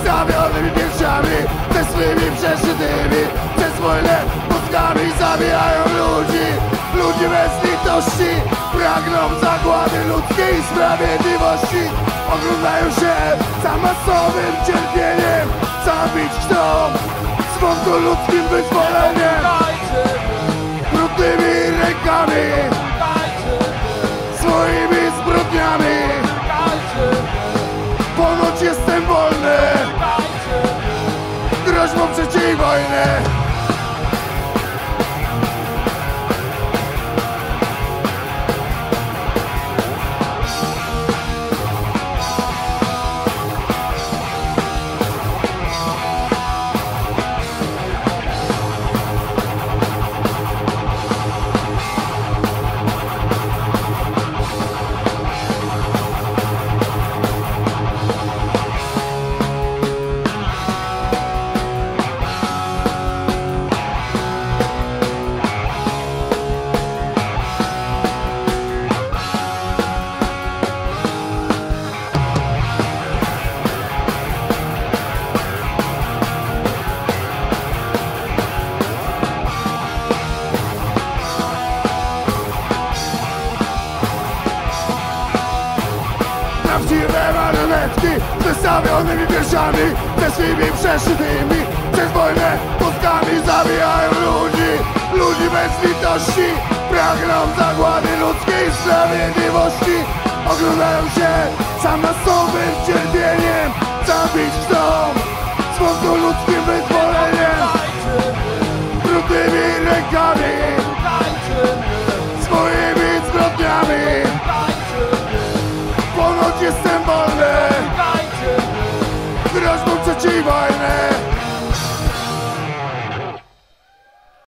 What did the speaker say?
wystawionymi piersiami, ze swymi przeszytymi przez wojnę mózgami zabijają ludzi. Ludzi bez litości pragną zagłady ludzkiej sprawiedliwości. Oglądają się za masowym cierpieniem, zabić chcą z wątku ludzkim wyzwoleniem. Brudnymi rękami, swoimi zbrodniami. Ponoć jestem wolny, groźbą trzeciej wojny. Prawdziwe marionetki z wystawionymi piersiami, ze swymi przeszytymi przez wojnę mózgami zabijają ludzi. Ludzi bez litości pragną zagłady ludzkiej sprawiedliwości. Oglądają się za masowym cierpieniem, zabić chcą z wątku ludzkim wyzwoleniem. Brudnymi rękami, swoimi zbrodniami. Ponoć jestem wolny, groźbą trzeciej wojny.